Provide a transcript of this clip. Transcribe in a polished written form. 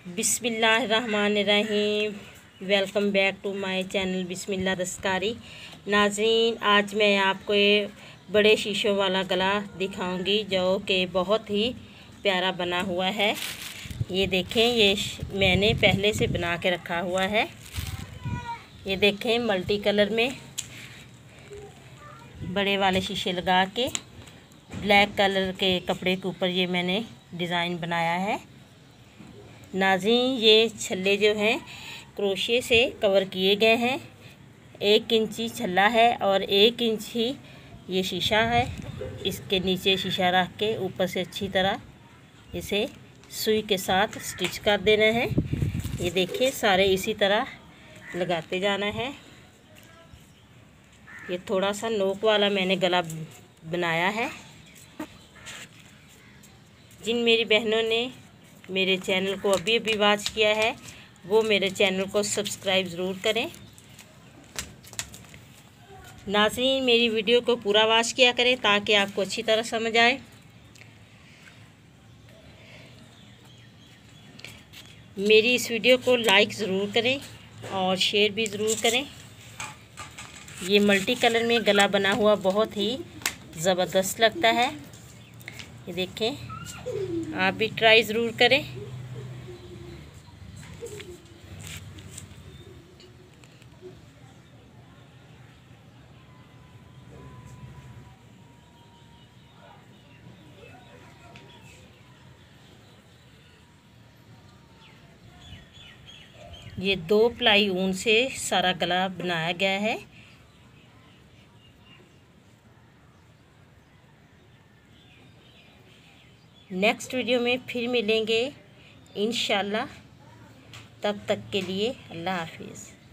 बिस्मिल्लाहिर्रहमानिर्रहीम। Welcome back to my channel बिस्मिल्लाह दस्तकारी। नाज़रीन, आज मैं आपको ये बड़े शीशों वाला गला दिखाऊंगी जो कि बहुत ही प्यारा बना हुआ है। ये देखें, ये मैंने पहले से बना के रखा हुआ है। ये देखें, मल्टी कलर में बड़े वाले शीशे लगा के ब्लैक कलर के कपड़े के ऊपर ये मैंने डिज़ाइन बनाया है। नाज़रीन, ये छल्ले जो हैं क्रोशिया से कवर किए गए हैं। 1 इंची छल्ला है और 1 इंच ही ये शीशा है। इसके नीचे शीशा रख के ऊपर से अच्छी तरह इसे सुई के साथ स्टिच कर देना है। ये देखिए, सारे इसी तरह लगाते जाना है। ये थोड़ा सा नोक वाला मैंने गला बनाया है। जिन मेरी बहनों ने मेरे चैनल को अभी अभी वॉच किया है वो मेरे चैनल को सब्सक्राइब ज़रूर करें। नाज़रीन, मेरी वीडियो को पूरा वॉच किया करें ताकि आपको अच्छी तरह समझ आए। मेरी इस वीडियो को लाइक ज़रूर करें और शेयर भी ज़रूर करें। ये मल्टी कलर में गला बना हुआ बहुत ही ज़बरदस्त लगता है। ये देखें, आप भी ट्राई ज़रूर करें। ये 2 प्लाई ऊन से सारा गला बनाया गया है। नेक्स्ट वीडियो में फिर मिलेंगे इंशाल्लाह। तब तक के लिए अल्लाह हाफिज़।